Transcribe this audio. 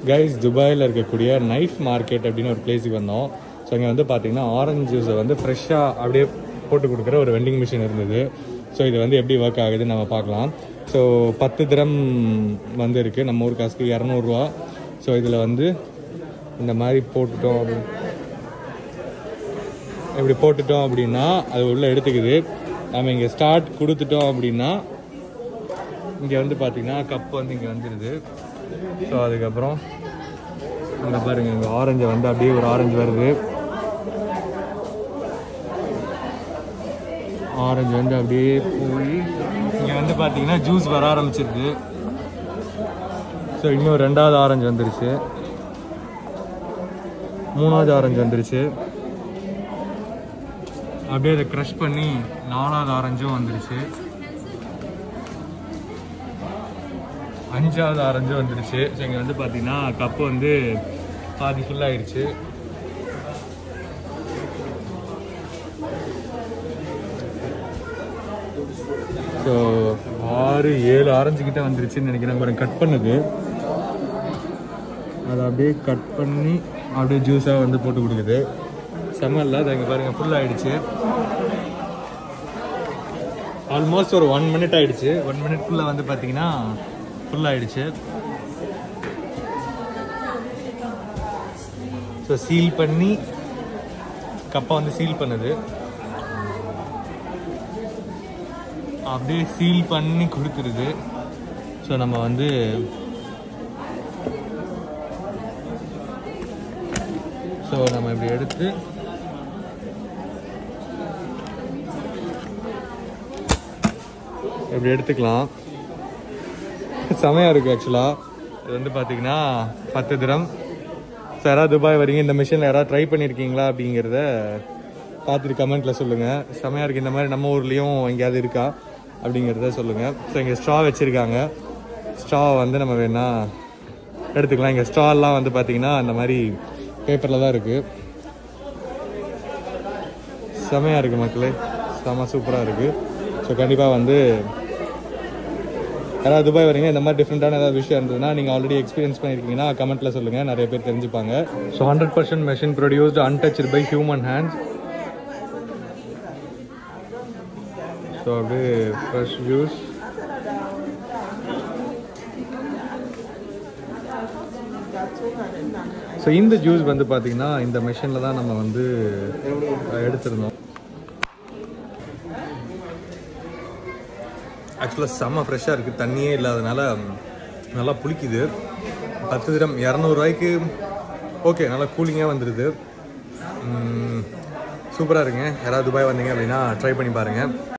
Guys, துபாயில் இருக்கக்கூடிய knife market அப்படின்னு ஒரு பிளேஸுக்கு வந்தோம். ஸோ இங்கே வந்து பார்த்தீங்கன்னா ஆரஞ்சு ஜூஸை வந்து ஃப்ரெஷ்ஷாக அப்படியே போட்டு கொடுக்குற ஒரு வெண்டிங் மிஷின் இருந்தது. ஸோ இது வந்து எப்படி ஒர்க் ஆகுதுன்னு நம்ம பார்க்கலாம். ஸோ 10 திரம் வந்து இருக்குது, நம்ம ஊர் காசுக்கு 200 ரூபா. ஸோ இதில் வந்து இந்த மாதிரி இப்படி போட்டுட்டோம் அப்படின்னா அது உள்ளே எடுத்துக்குது. நம்ம இங்கே ஸ்டார்ட் கொடுத்துட்டோம் அப்படின்னா இங்கே வந்து பார்த்தீங்கன்னா கப் வந்து இங்கே வந்துடுது. ஸோ அதுக்கப்புறம் அங்கே பாருங்கள், இங்கே ஆரஞ்சு வந்து அப்படியே ஒரு ஆரஞ்சு வருது. ஆரஞ்சு வந்து அப்படியே போய் இங்கே வந்து பார்த்தீங்கன்னா ஜூஸ் வர ஆரம்பிச்சிருது. ஸோ இன்னும் 2வது ஆரஞ்சு வந்துருச்சு, 3வது ஆரஞ்சு வந்துருச்சு. அப்படியே அதை க்ரஷ் பண்ணி 4வது ஆரஞ்சும் வந்துருச்சு, 5வது ஆரஞ்சும் வந்துருச்சு. ஸோ இங்கே வந்து பார்த்தீங்கன்னா கப்பு வந்து பாதி ஃபுல்லாகிடுச்சு. ஸோ 6-7 ஆரஞ்சு கிட்ட வந்துருச்சுன்னு நினைக்கிறேன். பாருங்க, கட் பண்ணுது, அதை அப்படியே கட் பண்ணி அப்படியே ஜூஸாக வந்து போட்டு கொடுக்குது. செம்மல்ல, அது இங்கே பாருங்கள் ஃபுல் ஆகிடுச்சு. ஆல்மோஸ்ட் ஒரு 1 மினிட் ஆகிடுச்சு. 1 மினிட்குள்ளே வந்து பார்த்தீங்கன்னா ஃபுல் ஆகிடுச்சு. ஸோ சீல் பண்ணி கப்பை வந்து சீல் பண்ணுது. அப்படியே சீல் பண்ணி கொடுத்துருது. ஸோ நம்ம வந்து இப்படி எடுத்து இப்படி எடுத்துக்கலாம். செமையாக இருக்குது ஆக்சுவலாக. இது வந்து பார்த்தீங்கன்னா 10 திரம். ஸோ யாராவது துபாய் வரீங்க, இந்த மிஷினில் யாராவது ட்ரை பண்ணியிருக்கீங்களா அப்படிங்கிறத பார்த்துட்டு கமெண்ட்டில் சொல்லுங்கள். செமையாக இருக்குது. இந்த மாதிரி நம்ம ஊர்லேயும் எங்கேயாவது இருக்கா அப்படிங்கிறத சொல்லுங்கள். ஸோ இங்கே ஸ்ட்ரா வச்சுருக்காங்க. ஸ்ட்ராவை வந்து நம்ம வேணால் எடுத்துக்கலாம். இங்கே ஸ்ட்ராலாம் வந்து பார்த்திங்கன்னா அந்த மாதிரி பேப்பரில் தான் இருக்குது. செமையாக இருக்குது மக்களே, செம சூப்பராக இருக்குது. ஸோ கண்டிப்பாக வந்து யாராவது துபாய் வரீங்க, இந்த மாதிரி டிஃப்ரெண்ட்டான ஏதாவது விஷயம் இருந்ததுன்னா நீங்கள் ஆல்ரெடி எக்ஸ்பீரியன்ஸ் பண்ணியிருக்கீங்கன்னா கமெண்ட்டில் சொல்லுங்கள், நிறைய பேர் தெரிஞ்சுப்பாங்க. So 100% machine produced untouched by human hands. So அப்படியே ஃப்ரெஷ் ஜூஸ். ஸோ இந்த ஜூஸ் வந்து பார்த்தீங்கன்னா இந்த மெஷினில் தான் நம்ம வந்து எடுத்துருந்தோம். ஆக்சுவலாக செம்ம ஃப்ரெஷ்ஷாக இருக்குது, தண்ணியே இல்லாதனால நல்லா புளிக்குது. 10 திரம் 200 ரூபாய்க்கு ஓகே, நல்லா கூலிங்காக வந்துடுது. சூப்பராக இருக்குங்க. யாராவது துபாய் வந்தீங்க அப்படின்னா ட்ரை பண்ணி பாருங்கள்.